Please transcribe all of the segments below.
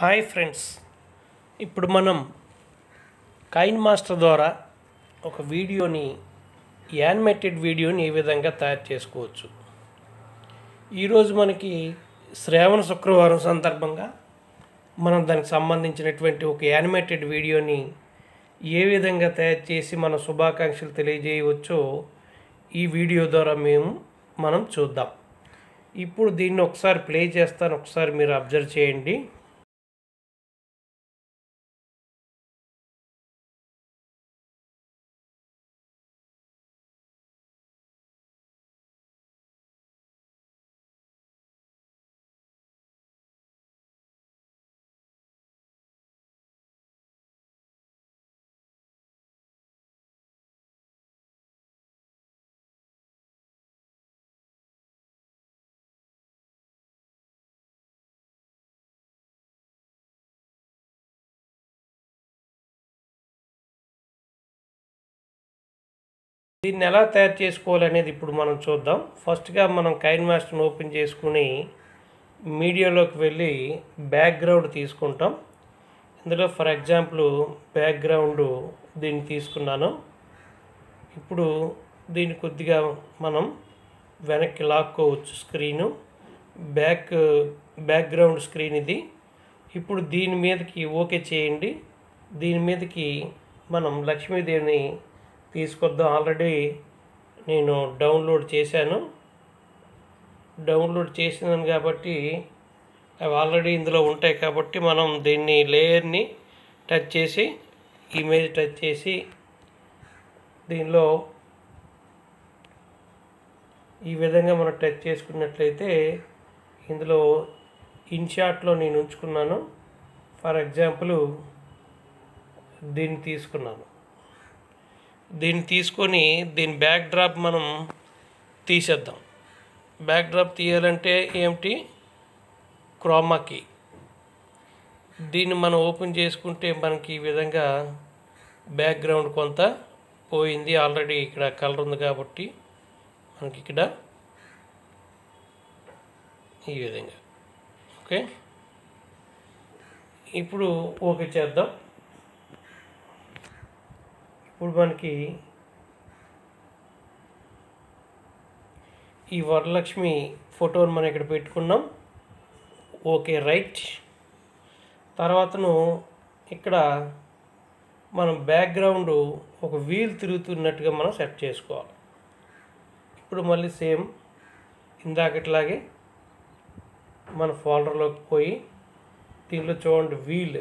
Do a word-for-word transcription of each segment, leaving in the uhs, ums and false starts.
Hi friends, ఇప్పుడు మనం Kine master ద్వారా ఒక వీడియోని యానిమేటెడ్ వీడియోని ఏ విధంగా తయారు చేసుకోవచ్చు. ఈరోజు మనకి శ్రావణ శుక్రవారం సందర్భంగా మనం దానికి సంబంధించినటువంటి ఒక యానిమేటెడ్ వీడియోని ఏ విధంగా తయారు చేసి మన శుభాకాంక్షలు తెలియజేయవచ్చో ఈ వీడియో ద్వారా మేము మనం చూద్దాం. ఇప్పుడు దీన్ని ఒకసారి ప్లే చేస్తాను, ఒకసారి మీరు అబ్జర్వ్ చేయండి. దీన్ని ఎలా తయారు చేసుకోవాలనేది ఇప్పుడు మనం చూద్దాం. ఫస్ట్గా మనం కైన్ మాస్టర్ని ఓపెన్ చేసుకుని మీడియాలోకి వెళ్ళి బ్యాక్గ్రౌండ్ తీసుకుంటాం. ఇందులో ఫర్ ఎగ్జాంపుల్ బ్యాక్గ్రౌండ్ దీన్ని తీసుకున్నాను. ఇప్పుడు దీన్ని కొద్దిగా మనం వెనక్కి లాక్కోవచ్చు. స్క్రీను బ్యాక్ బ్యాక్గ్రౌండ్ స్క్రీన్ ఇది. ఇప్పుడు దీని మీదకి ఓకే చేయండి. దీని మీదకి మనం లక్ష్మీదేవిని తీసుకొద్దాం. ఆల్రెడీ నేను డౌన్లోడ్ చేశాను. డౌన్లోడ్ చేసినాను కాబట్టి అవి ఆల్రెడీ ఇందులో ఉంటాయి కాబట్టి మనం దీన్ని లేయర్ని టచ్ చేసి ఇమేజ్ టచ్ చేసి దీనిలో ఈ విధంగా మనం టచ్ చేసుకున్నట్లయితే ఇందులో ఇన్షాట్లో నేను ఉంచుకున్నాను. ఫర్ ఎగ్జాంపుల్ దీన్ని తీసుకున్నాను. దీన్ని తీసుకొని దీని బ్యాక్ డ్రాప్ మనం తీసేద్దాం. బ్యాక్ డ్రాప్ తీయాలంటే ఏమిటి, క్రోమాకి. దీన్ని మనం ఓపెన్ చేసుకుంటే మనకి ఈ విధంగా బ్యాక్గ్రౌండ్ కొంత పోయింది. ఆల్రెడీ ఇక్కడ కలర్ ఉంది కాబట్టి మనకి ఇక్కడ ఈ విధంగా ఓకే. ఇప్పుడు ఓకే చేద్దాం. ఇప్పుడు మనకి ఈ వరలక్ష్మి ఫోటోని మనం ఇక్కడ పెట్టుకున్నాం. Okay right. తర్వాతను ఇక్కడ మనం బ్యాక్గ్రౌండ్ ఒక వీల్ తిరుగుతున్నట్టుగా మనం సెట్ చేసుకోవాలి. ఇప్పుడు మళ్ళీ సేమ్ ఇందాకట్లాగే మన ఫోల్డర్లోకి పోయి దీనిలో చూడండి వీల్.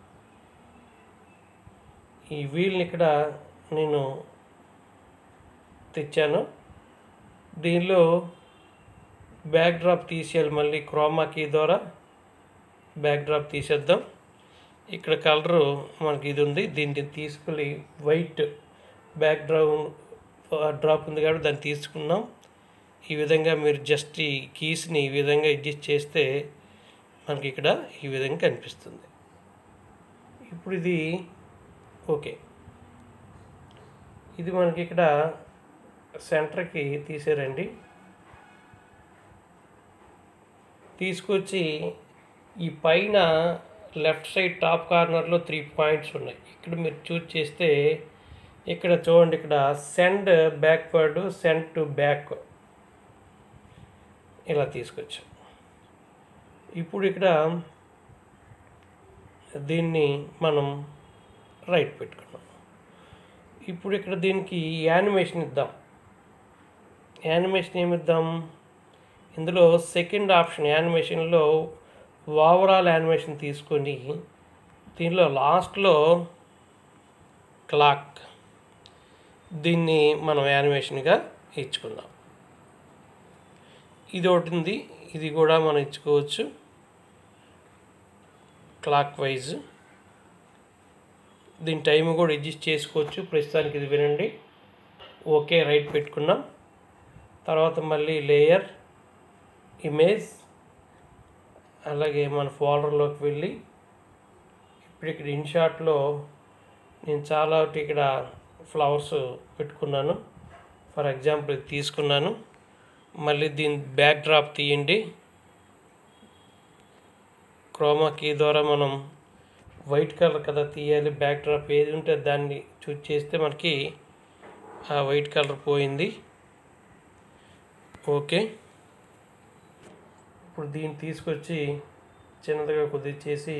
ఈ వీల్ని ఇక్కడ నేను తెచ్చాను. దీనిలో బ్యాక్ డ్రాప్ తీసేయాలి. మళ్ళీ క్రోమా కీ ద్వారా బ్యాక్ డ్రాప్ తీసేద్దాం. ఇక్కడ కలరు మనకి ఇది ఉంది. దీన్ని తీసుకెళ్ళి వైట్ బ్యాక్ డ్రాప్ డ్రాప్ ఉంది కాబట్టి దాన్ని తీసుకున్నాం. ఈ విధంగా మీరు జస్ట్ ఈ కీస్ని ఈ విధంగా అడ్జస్ట్ చేస్తే మనకి ఇక్కడ ఈ విధంగా కనిపిస్తుంది. ఇప్పుడు ఇది ఓకే. ఇది మనకి ఇక్కడ సెంటర్కి తీసేరండి. తీసుకొచ్చి ఈ పైన లెఫ్ట్ సైడ్ టాప్ కార్నర్లో త్రీ పాయింట్స్ ఉన్నాయి. ఇక్కడ మీరు చూస్ చేస్తే ఇక్కడ చూడండి, ఇక్కడ send backward, send to back ఇలా తీసుకొచ్చాం. ఇప్పుడు ఇక్కడ దీన్ని మనం రైట్ పెట్టుకున్నాం. ఇప్పుడు ఇక్కడ దీనికి యానిమేషన్ ఇద్దాం. యానిమేషన్ ఏమిద్దాం, ఇందులో సెకండ్ ఆప్షన్ యానిమేషన్లో ఓవరాల్ యానిమేషన్ తీసుకొని దీనిలో లాస్ట్లో క్లాక్ దీన్ని మనం యానిమేషన్గా ఇచ్చుకుందాం. ఇది ఒకటి ఉంది, ఇది కూడా మనం ఇచ్చుకోవచ్చు క్లాక్ వైజ్. దీని టైం కూడా అడ్జస్ట్ చేసుకోవచ్చు. ప్రస్తుతానికి ఇది వినండి. ఓకే రైట్ పెట్టుకున్నాం. తర్వాత మళ్ళీ లేయర్, ఇమేజ్, అలాగే మన ఫోల్డర్లోకి వెళ్ళి ఇప్పుడు ఇక్కడ ఇన్షాట్లో నేను చాలా ఇక్కడ ఫ్లవర్స్ పెట్టుకున్నాను. ఫర్ ఎగ్జాంపుల్ ఇది తీసుకున్నాను. మళ్ళీ దీని బ్యాక్ డ్రాప్ తీయండి. క్రోమా కీ ద్వారా మనం వైట్ కలర్ కదా తీయాలి, బ్యాక్ డ్రాప్ ఏది ఉంటే దాన్ని చూజ్ చేస్తే మనకి ఆ వైట్ కలర్ పోయింది. ఓకే, ఇప్పుడు దీన్ని తీసుకొచ్చి చిన్నదిగా కొద్దిగా చేసి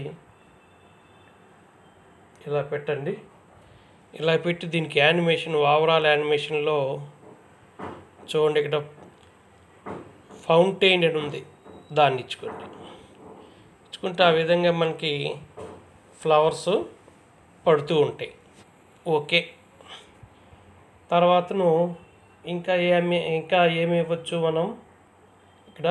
ఇలా పెట్టండి. ఇలా పెట్టి దీనికి యానిమేషన్, ఓవరాల్ యానిమేషన్లో చూడండి, ఇక్కడ ఫౌంటైన్ అని ఉంది, దాన్ని ఇచ్చుకోండి. ఇచ్చుకుంటే ఆ విధంగా మనకి ఫ్లవర్స్ పడుతూ ఉంటాయి. ఓకే, తర్వాతను ఇంకా ఏమి ఇంకా ఏమి ఇవ్వచ్చు మనం ఇక్కడ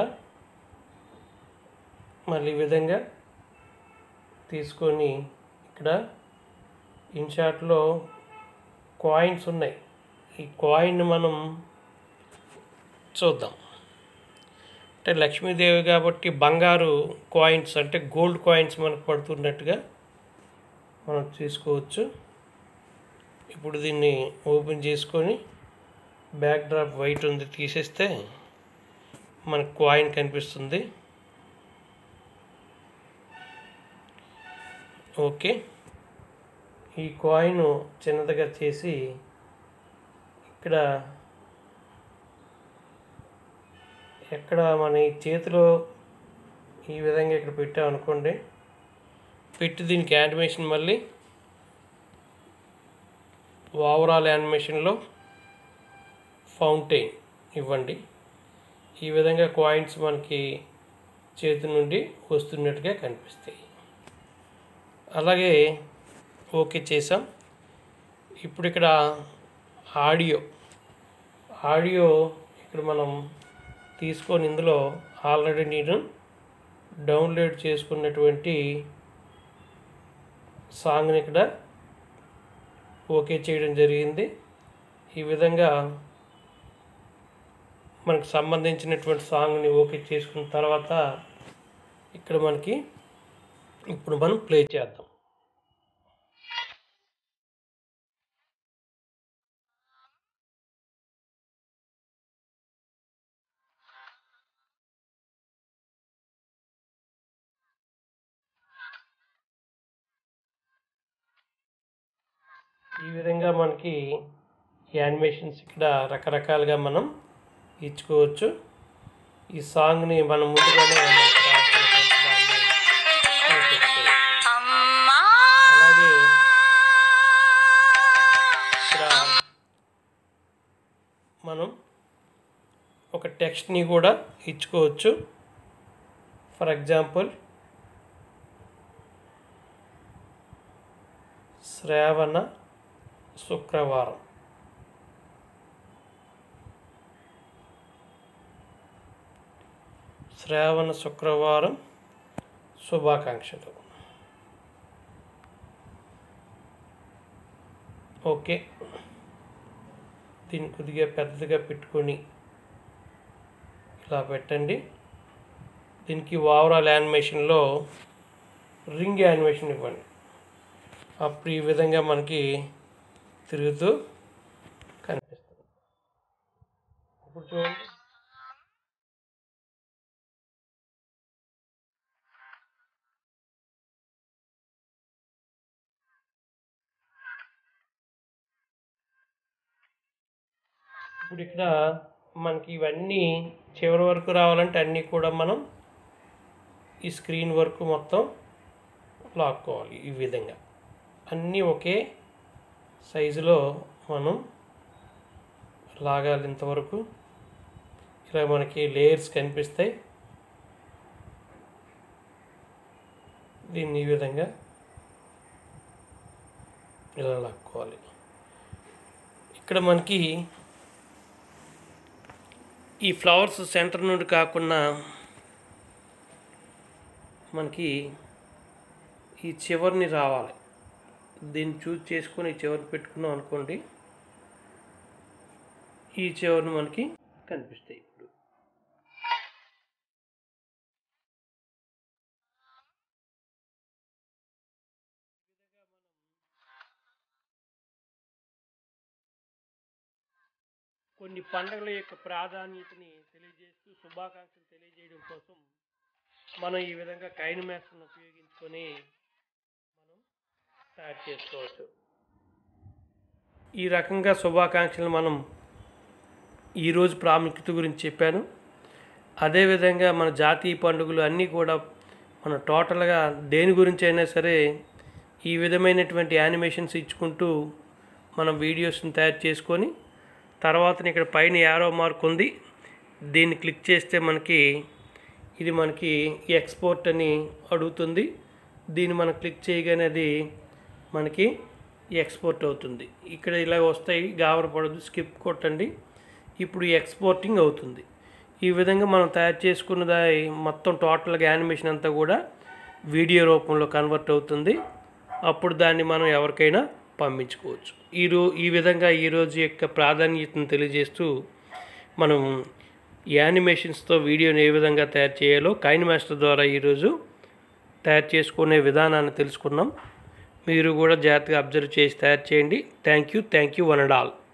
మళ్ళీ ఈ విధంగా తీసుకొని ఇక్కడ ఇన్షాట్లో కాయిన్స్ ఉన్నాయి. ఈ కాయిన్ మనం చూద్దాం. అంటే లక్ష్మీదేవి కాబట్టి బంగారు కాయిన్స్ అంటే గోల్డ్ కాయిన్స్ మనకు పడుతున్నట్టుగా మనం తీసుకోవచ్చు. ఇప్పుడు దీన్ని ఓపెన్ చేసుకొని బ్యాక్ డ్రాప్ వైట్ ఉంది తీసేస్తే మనకు కాయిన్ కనిపిస్తుంది. ఓకే, ఈ కాయిన్ చిన్నదిగా చేసి ఇక్కడ ఎక్కడ మన ఈ చేతిలో ఈ విధంగా ఇక్కడ పెట్టామనుకోండి, పెట్టి దీనికి యానిమేషన్ మళ్ళీ ఓవరాల్ యానిమేషన్లో ఫౌంటైన్ ఇవ్వండి. ఈ విధంగా కాయిన్స్ మనకి చేతి నుండి వస్తున్నట్టుగా కనిపిస్తాయి. అలాగే ఓకే చేసాం. ఇప్పుడు ఇక్కడ ఆడియో ఆడియో ఇక్కడ మనం తీసుకొని ఇందులో ఆల్రెడీ నేను డౌన్లోడ్ చేసుకున్నటువంటి సాంగ్ని ఇక్కడ ఓకే చేయడం జరిగింది. ఈ విధంగా మనకు సంబంధించినటువంటి సాంగ్ని ఓకే చేసుకున్న తర్వాత ఇక్కడ మనకి ఇప్పుడు మనం ప్లే చేద్దాం. ఈ విధంగా మనకి యానిమేషన్స్ ఇక్కడ రకరకాలుగా మనం ఇచ్చుకోవచ్చు. ఈ సాంగ్ని మనం ముందుగానే అలాగే ఇక్కడ మనం ఒక టెక్స్ట్ని కూడా ఇచ్చుకోవచ్చు. ఫర్ ఎగ్జాంపుల్ శ్రావణ శుక్రవారం, శ్రావణ శుక్రవారం శుభాకాంక్షలు. ఓకే, దీన్ని కొద్దిగా పెద్దగా పెట్టుకొని ఇలా పెట్టండి. దీనికి ఓవరాల్ యానిమేషన్లో రింగ్ యానిమేషన్ ఇవ్వండి. అప్పుడు ఈ విధంగా మనకి తిరుగుతూ కనిపిస్తుంది. ఇప్పుడు చూడండి, ఇప్పుడు ఇక్కడ మనకి ఇవన్నీ చివరి వరకు రావాలంటే అన్నీ కూడా మనం ఈ స్క్రీన్ వరకు మొత్తం లాక్కోవాలి. ఈ విధంగా అన్నీ ఒకే సైజులో మనం లాగాలి. ఇంతవరకు ఇలా మనకి లేయర్స్ కనిపిస్తాయి. దీన్ని ఈ విధంగా ఇలా లాక్కోవాలి. ఇక్కడ మనకి ఈ ఫ్లవర్స్ సెంటర్ నుండి కాకుండా మనకి ఈ చివరిని రావాలి. దీన్ని చూజ్ చేసుకొని ఈ చివరిని పెట్టుకున్నాం అనుకోండి, ఈ చివరిని మనకి కనిపిస్తాయి. ఇప్పుడు కొన్ని పండుగల యొక్క ప్రాధాన్యతని తెలియజేస్తూ శుభాకాంక్షలు తెలియజేయడం కోసం మనం ఈ విధంగా కైన్ మాస్టర్ని ఉపయోగించుకొని మనం తయారు చేసుకోవచ్చు. ఈ రకంగా శుభాకాంక్షలు మనం ఈరోజు ప్రాముఖ్యత గురించి చెప్పాను. అదేవిధంగా మన జాతీయ పండుగలు అన్నీ కూడా మనం టోటల్గా దేని గురించి అయినా సరే ఈ విధమైనటువంటి యానిమేషన్స్ ఇచ్చుకుంటూ మనం వీడియోస్ని తయారు చేసుకొని తర్వాత ఇక్కడ పైన యారో మార్క్ ఉంది, దీన్ని క్లిక్ చేస్తే మనకి ఇది మనకి ఎక్స్పోర్ట్ అని అడుగుతుంది. దీన్ని మనం క్లిక్ చేయగానే అది మనకి ఎక్స్పోర్ట్ అవుతుంది. ఇక్కడ ఇలా వస్తాయి, గాబరపడదు, స్కిప్ కొట్టండి. ఇప్పుడు ఎక్స్పోర్టింగ్ అవుతుంది. ఈ విధంగా మనం తయారు చేసుకున్నది మొత్తం టోటల్గా యానిమేషన్ అంతా కూడా వీడియో రూపంలో కన్వర్ట్ అవుతుంది. అప్పుడు దాన్ని మనం ఎవరికైనా పంపించుకోవచ్చు. ఈరో ఈ విధంగా ఈరోజు యొక్క ప్రాధాన్యతను తెలియజేస్తూ మనం యానిమేషన్స్తో వీడియోని ఏ విధంగా తయారు చేయాలో కైన్ మాస్టర్ ద్వారా ఈరోజు తయారు చేసుకునే విధానాన్ని తెలుసుకున్నాం. మీరు కూడా జాగ్రత్తగా అబ్జర్వ్ చేసి తయారు చేయండి. Thank you thank you one and all.